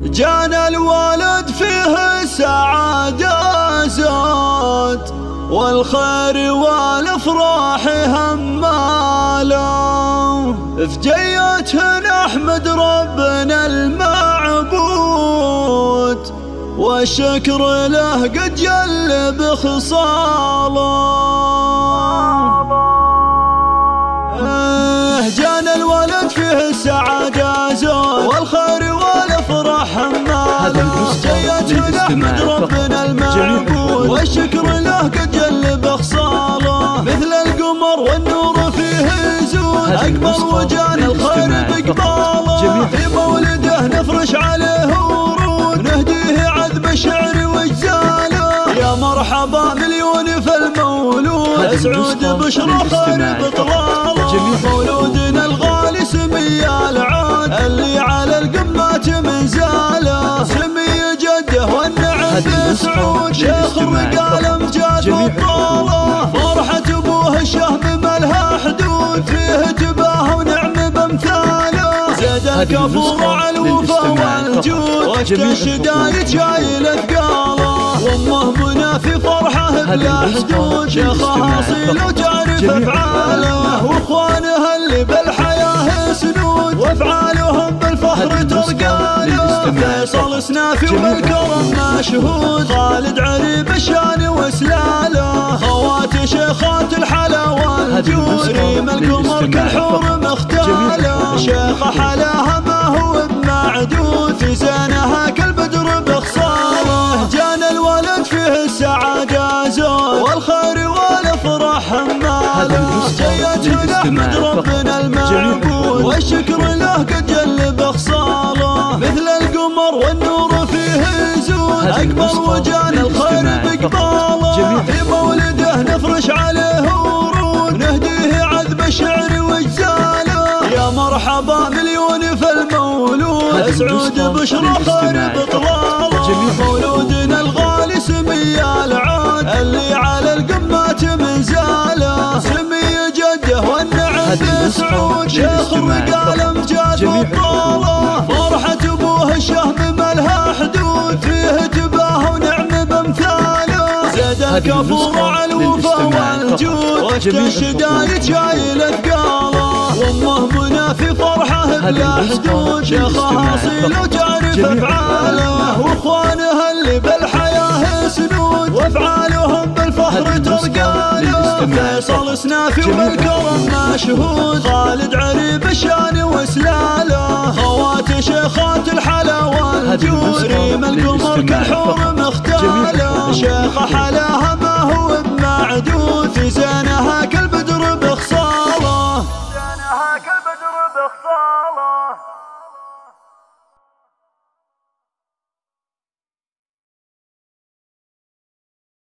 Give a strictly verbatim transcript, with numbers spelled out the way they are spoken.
جانا الولد فيه السعادة زاد، والخير والافراح هماله، في جيته نحمد ربنا المعبود، والشكر له قد جل بخصاله. جانا الولد فيه السعادة زاد، والخير والافراح هماله، جيته نحمد ربنا المعبود، والشكر له قد جل بخصاله، مثل القمر والنور فيه يزول، اقبل وجانا الخير بقباله، في مولده نفرش عليه ورود، نهديه عذب الشعر واجزاله، يا مرحبا مليون في المولود، اسعود بشرى خير بطلاله، مولودنا الغالي سمي العاد، اللي على القمات منزاله، سمي جده والنعم بسعود، شيخ الرجال امجاد وبطاله، فرحة ابوه الشهم ملها حدود، فيه تباه ونعم بامثاله، زاد الكفور على الوفا والجود، وقت الشدايد شايل اثقاله، وامه منى في فرحه بلا حدود، شيخها اصيل وتعرف افعاله، واخوانها اللي بالحياه سنود، وافعالهم بالفخر ترقاله، فيصل سنافي وبالكرم مشهود، خالد عريب الشان وسلاله، خوات شيخات الحلا والجود، ريم القمر كالحور مختاله، شيخ حلاها ما هو بمعدود، في زينها كالبدر بخصاله، جانا الولد فيه السعادة زود، والخير والافراح هماله، جيته نحمد ربنا المعبود، والشكر له قد جل بخصاله، مثل القمر والنور فيه يزول، اقبل وجانا الخير بقباله، في مولده نفرش عليه ورود، نهديه عذب الشعر واجزاله، يا مرحبا مليون في المولود، اسعود بشرى خير بطلاله، مولودنا الغالي سمي العاد، اللي على القمات منزاله، سمي جده والنعم بسعود، شيخ الرجال امجاد وبطاله، فرحة ابوه الشهم ملها حدود، فيه تباه ونعم بامثاله، زاد الكفور على الوفا والجود، وقت الشدايد شايل اثقاله، وامه منى في فرحه بلا حدود، شيخها اصيل وتعرف افعاله، واخوانها اللي بالحياه سنود، وافعالهم بالفخر ترقاله، فيصل سنافي وبالكرم مشهود، خالد عريب الشان وسلاله، خوات شيخات الحلا والجود، ريم القمر كالحور مختاله، شيخ حلاها ما هو بمعدود، في زينها كالبدر بخصاله، زينها كالبدر بخصاله.